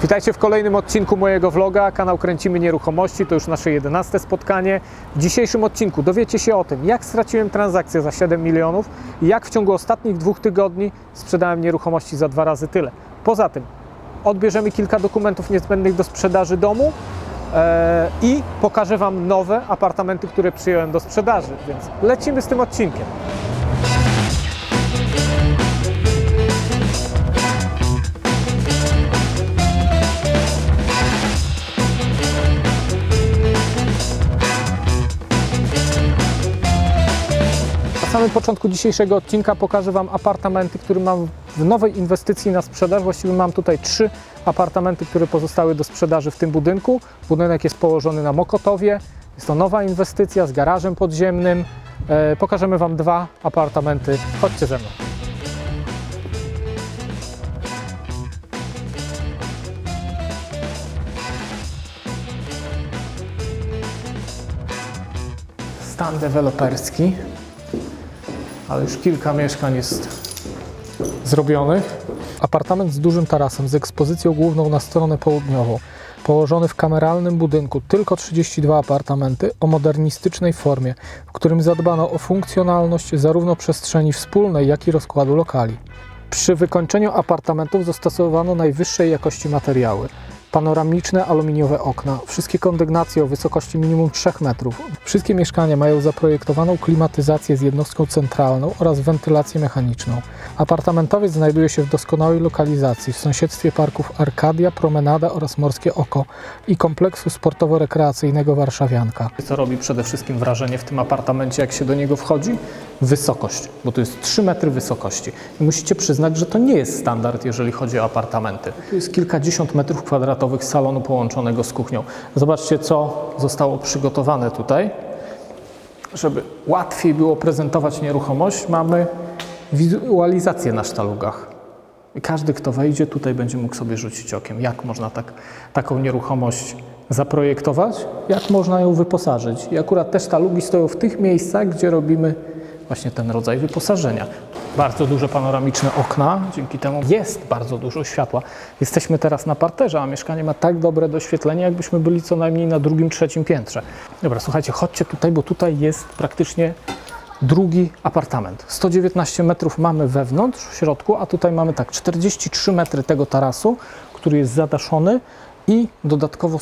Witajcie w kolejnym odcinku mojego vloga. Kanał Kręcimy Nieruchomości, to już nasze 11. spotkanie. W dzisiejszym odcinku dowiecie się o tym, jak straciłem transakcję za 7 milionów i jak w ciągu ostatnich 2 tygodni sprzedałem nieruchomości za 2 razy tyle. Poza tym odbierzemy kilka dokumentów niezbędnych do sprzedaży domu i pokażę Wam nowe apartamenty, które przyjąłem do sprzedaży, więc lecimy z tym odcinkiem. Na samym początku dzisiejszego odcinka pokażę Wam apartamenty, które mam w nowej inwestycji na sprzedaż. Właściwie mam tutaj 3 apartamenty, które pozostały do sprzedaży w tym budynku. Budynek jest położony na Mokotowie. Jest to nowa inwestycja z garażem podziemnym. Pokażemy Wam 2 apartamenty. Chodźcie ze mną. Stan deweloperski. Ale już kilka mieszkań jest zrobionych. Apartament z dużym tarasem, z ekspozycją główną na stronę południową, położony w kameralnym budynku, tylko 32 apartamenty o modernistycznej formie, w którym zadbano o funkcjonalność zarówno przestrzeni wspólnej, jak i rozkładu lokali. Przy wykończeniu apartamentów zastosowano najwyższej jakości materiały. Panoramiczne aluminiowe okna, wszystkie kondygnacje o wysokości minimum 3 metrów. Wszystkie mieszkania mają zaprojektowaną klimatyzację z jednostką centralną oraz wentylację mechaniczną. Apartamentowiec znajduje się w doskonałej lokalizacji w sąsiedztwie parków Arkadia, Promenada oraz Morskie Oko i kompleksu sportowo-rekreacyjnego Warszawianka. Co robi przede wszystkim wrażenie w tym apartamencie, jak się do niego wchodzi? Wysokość, bo to jest 3 metry wysokości. I musicie przyznać, że to nie jest standard, jeżeli chodzi o apartamenty. Tu jest kilkadziesiąt metrów kwadratowych salonu połączonego z kuchnią. Zobaczcie, co zostało przygotowane tutaj. Żeby łatwiej było prezentować nieruchomość, mamy wizualizację na sztalugach. I każdy, kto wejdzie, tutaj będzie mógł sobie rzucić okiem, jak można taką nieruchomość zaprojektować, jak można ją wyposażyć. I akurat te sztalugi stoją w tych miejscach, gdzie robimy właśnie ten rodzaj wyposażenia. Bardzo duże panoramiczne okna, dzięki temu jest bardzo dużo światła. Jesteśmy teraz na parterze, a mieszkanie ma tak dobre doświetlenie, jakbyśmy byli co najmniej na 2., 3. piętrze. Dobra, słuchajcie, chodźcie tutaj, bo tutaj jest praktycznie drugi apartament. 119 metrów mamy wewnątrz, w środku, a tutaj mamy tak 43 metry tego tarasu, który jest zadaszony i dodatkowo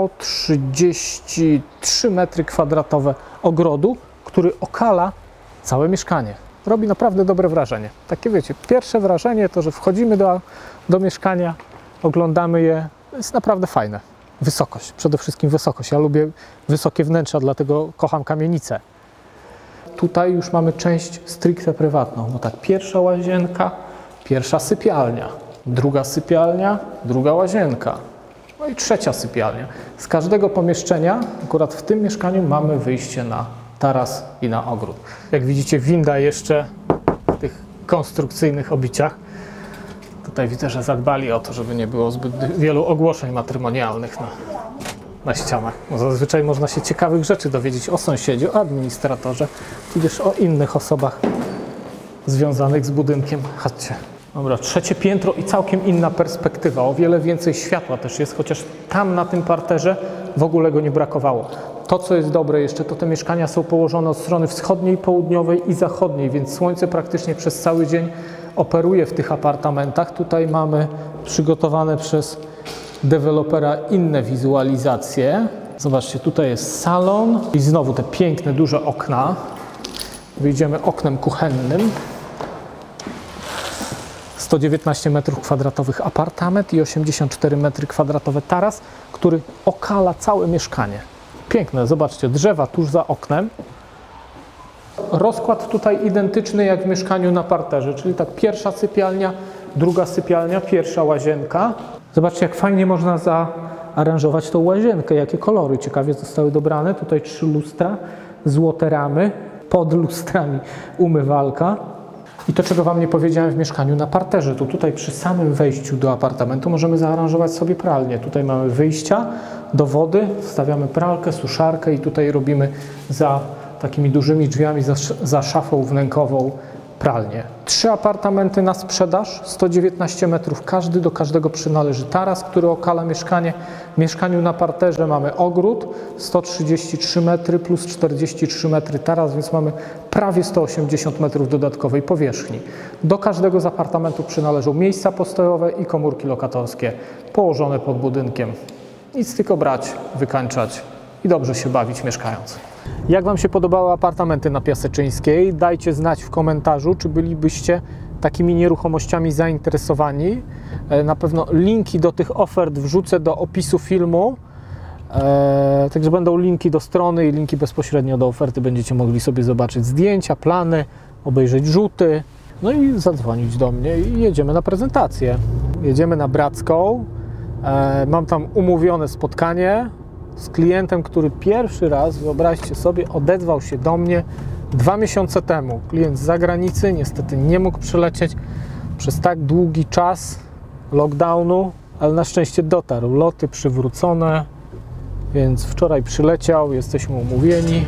133 metry kwadratowe ogrodu, który okala całe mieszkanie. Robi naprawdę dobre wrażenie. Takie wiecie, pierwsze wrażenie to, że wchodzimy do mieszkania, oglądamy je, jest naprawdę fajne. Wysokość, przede wszystkim wysokość. Ja lubię wysokie wnętrza, dlatego kocham kamienice. Tutaj już mamy część stricte prywatną, bo tak, pierwsza łazienka, pierwsza sypialnia, druga sypialnia, druga łazienka, no i trzecia sypialnia. Z każdego pomieszczenia, akurat w tym mieszkaniu, mamy wyjście na taras i na ogród. Jak widzicie, winda jeszcze w tych konstrukcyjnych obiciach. Tutaj widzę, że zadbali o to, żeby nie było zbyt wielu ogłoszeń matrymonialnych na ścianach. Bo zazwyczaj można się ciekawych rzeczy dowiedzieć o sąsiedzie, o administratorze, tudzież o innych osobach związanych z budynkiem. Chodźcie. Dobra, 3. piętro i całkiem inna perspektywa. O wiele więcej światła też jest, chociaż tam na tym parterze w ogóle go nie brakowało. To, co jest dobre jeszcze, to te mieszkania są położone od strony wschodniej, południowej i zachodniej, więc słońce praktycznie przez cały dzień operuje w tych apartamentach. Tutaj mamy przygotowane przez dewelopera inne wizualizacje. Zobaczcie, tutaj jest salon i znowu te piękne, duże okna. Wyjdziemy oknem kuchennym. 119 metrów kwadratowych apartament i 84 metry kwadratowe taras, który okala całe mieszkanie. Piękne, zobaczcie, drzewa tuż za oknem. Rozkład tutaj identyczny jak w mieszkaniu na parterze, czyli tak, pierwsza sypialnia, druga sypialnia, pierwsza łazienka. Zobaczcie, jak fajnie można zaaranżować tą łazienkę, jakie kolory ciekawie zostały dobrane. Tutaj 3 lustra, złote ramy, pod lustrami umywalka. I to, czego Wam nie powiedziałem w mieszkaniu na parterze, to tutaj przy samym wejściu do apartamentu możemy zaaranżować sobie pralnię. Tutaj mamy wyjścia do wody, wstawiamy pralkę, suszarkę i tutaj robimy za takimi dużymi drzwiami, za szafą wnękową pralnię. 3 apartamenty na sprzedaż, 119 metrów każdy, do każdego przynależy taras, który okala mieszkanie. W mieszkaniu na parterze mamy ogród, 133 metry plus 43 metry taras, więc mamy prawie 180 metrów dodatkowej powierzchni. Do każdego z apartamentu przynależą miejsca postojowe i komórki lokatorskie położone pod budynkiem. Nic tylko brać, wykańczać i dobrze się bawić mieszkając. Jak Wam się podobały apartamenty na Piaseczyńskiej? Dajcie znać w komentarzu, czy bylibyście takimi nieruchomościami zainteresowani. Na pewno linki do tych ofert wrzucę do opisu filmu. Także będą linki do strony i linki bezpośrednio do oferty. Będziecie mogli sobie zobaczyć zdjęcia, plany, obejrzeć rzuty, no i zadzwonić do mnie i jedziemy na prezentację. Jedziemy na Bracką. Mam tam umówione spotkanie z klientem, który pierwszy raz, wyobraźcie sobie, odezwał się do mnie 2 miesiące temu. Klient z zagranicy, niestety nie mógł przylecieć przez tak długi czas lockdownu, ale na szczęście dotarł. Loty przywrócone, więc wczoraj przyleciał, jesteśmy umówieni.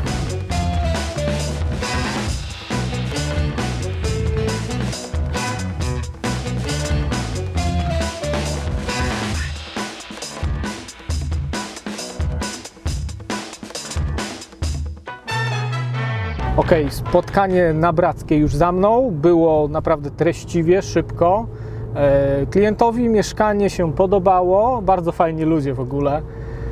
Ok, spotkanie na Brackiej już za mną, było naprawdę treściwie, szybko. Klientowi mieszkanie się podobało, bardzo fajni ludzie w ogóle,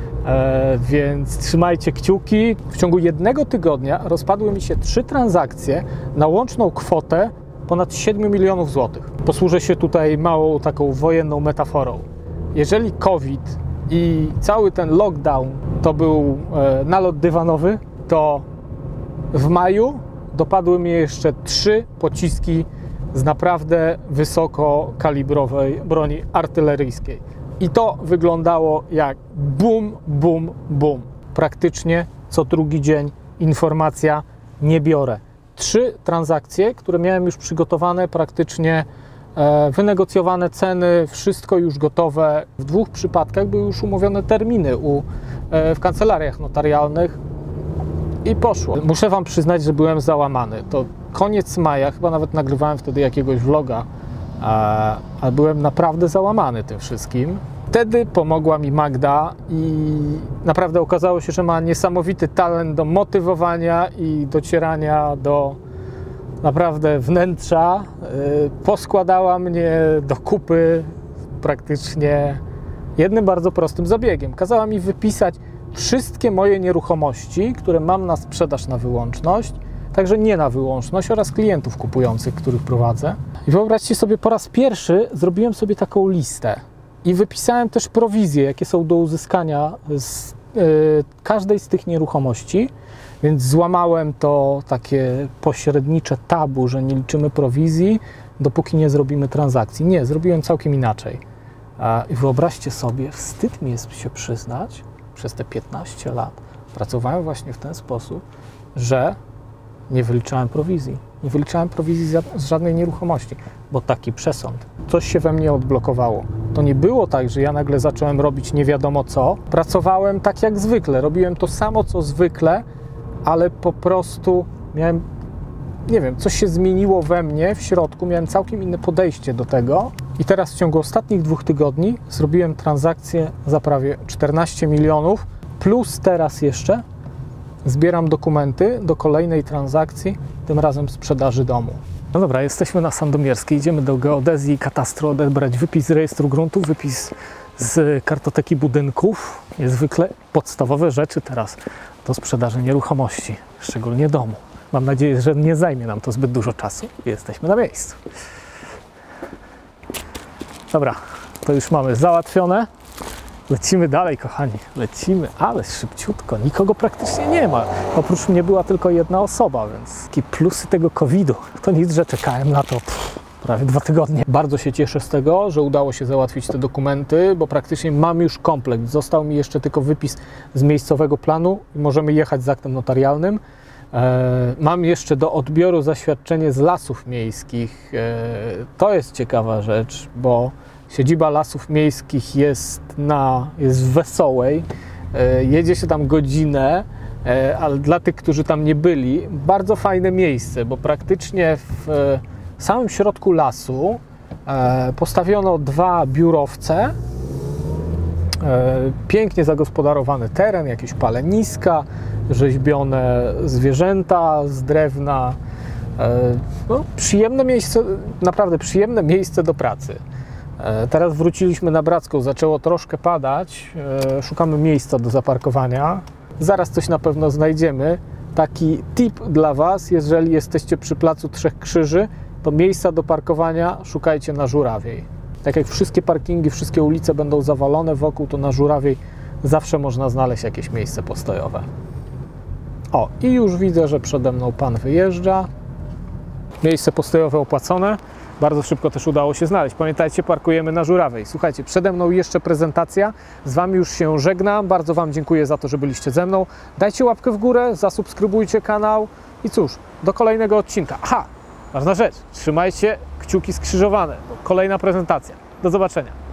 więc trzymajcie kciuki. W ciągu 1 tygodnia rozpadły mi się 3 transakcje na łączną kwotę ponad 7 milionów złotych. Posłużę się tutaj małą taką wojenną metaforą. Jeżeli COVID i cały ten lockdown to był nalot dywanowy, to w maju dopadły mnie jeszcze 3 pociski z naprawdę wysokokalibrowej broni artyleryjskiej. I to wyglądało jak bum, bum, bum. Praktycznie co drugi dzień informacja: nie biorę. 3 transakcje, które miałem już przygotowane, praktycznie wynegocjowane ceny, wszystko już gotowe. W 2 przypadkach były już umówione terminy w kancelariach notarialnych. I poszło. Muszę Wam przyznać, że byłem załamany. To koniec maja, chyba nawet nagrywałem wtedy jakiegoś vloga, ale byłem naprawdę załamany tym wszystkim. Wtedy pomogła mi Magda i naprawdę okazało się, że ma niesamowity talent do motywowania i docierania do naprawdę wnętrza. Poskładała mnie do kupy praktycznie jednym bardzo prostym zabiegiem. Kazała mi wypisać wszystkie moje nieruchomości, które mam na sprzedaż na wyłączność, także nie na wyłączność, oraz klientów kupujących, których prowadzę. I wyobraźcie sobie, po raz pierwszy zrobiłem sobie taką listę i wypisałem też prowizje, jakie są do uzyskania z każdej z tych nieruchomości, więc złamałem to takie pośrednicze tabu, że nie liczymy prowizji, dopóki nie zrobimy transakcji. Nie, zrobiłem całkiem inaczej. I wyobraźcie sobie, wstyd mi jest się przyznać, przez te 15 lat pracowałem właśnie w ten sposób, że nie wyliczałem prowizji. Nie wyliczałem prowizji z żadnej nieruchomości, bo taki przesąd. Coś się we mnie odblokowało. To nie było tak, że ja nagle zacząłem robić nie wiadomo co. Pracowałem tak jak zwykle. Robiłem to samo, co zwykle, ale po prostu miałem, nie wiem, coś się zmieniło we mnie w środku. Miałem całkiem inne podejście do tego. I teraz w ciągu ostatnich 2 tygodni zrobiłem transakcję za prawie 14 milionów, plus teraz jeszcze zbieram dokumenty do kolejnej transakcji, tym razem sprzedaży domu. No dobra, jesteśmy na Sandomierskiej, idziemy do geodezji i katastru odebrać wypis z rejestru gruntów, wypis z kartoteki budynków, niezwykle podstawowe rzeczy teraz do sprzedaży nieruchomości, szczególnie domu. Mam nadzieję, że nie zajmie nam to zbyt dużo czasu i jesteśmy na miejscu. Dobra, to już mamy załatwione. Lecimy dalej, kochani. Lecimy, ale szybciutko. Nikogo praktycznie nie ma. Oprócz mnie była tylko jedna osoba, więc takie plusy tego COVID-u. To nic, że czekałem na to prawie 2 tygodnie. Bardzo się cieszę z tego, że udało się załatwić te dokumenty, bo praktycznie mam już komplet. Został mi jeszcze tylko wypis z miejscowego planu i możemy jechać z aktem notarialnym. Mam jeszcze do odbioru zaświadczenie z Lasów Miejskich. To jest ciekawa rzecz, bo siedziba Lasów Miejskich jest w Wesołej. Jedzie się tam godzinę, ale dla tych, którzy tam nie byli, bardzo fajne miejsce, bo praktycznie w samym środku lasu postawiono 2 biurowce, pięknie zagospodarowany teren, jakieś paleniska, rzeźbione zwierzęta z drewna. No, przyjemne miejsce, naprawdę przyjemne miejsce do pracy. Teraz wróciliśmy na Bracką, zaczęło troszkę padać, szukamy miejsca do zaparkowania. Zaraz coś na pewno znajdziemy. Taki tip dla Was, jeżeli jesteście przy Placu Trzech Krzyży, to miejsca do parkowania szukajcie na Żurawiej. Tak jak wszystkie parkingi, wszystkie ulice będą zawalone wokół, to na Żurawiej zawsze można znaleźć jakieś miejsce postojowe. O, i już widzę, że przede mną pan wyjeżdża. Miejsce postojowe opłacone. Bardzo szybko też udało się znaleźć. Pamiętajcie, parkujemy na Żurawej. Słuchajcie, przede mną jeszcze prezentacja. Z Wami już się żegnam. Bardzo Wam dziękuję za to, że byliście ze mną. Dajcie łapkę w górę, zasubskrybujcie kanał i cóż, do kolejnego odcinka. Aha, ważna rzecz. Trzymajcie kciuki skrzyżowane, bo kolejna prezentacja. Do zobaczenia.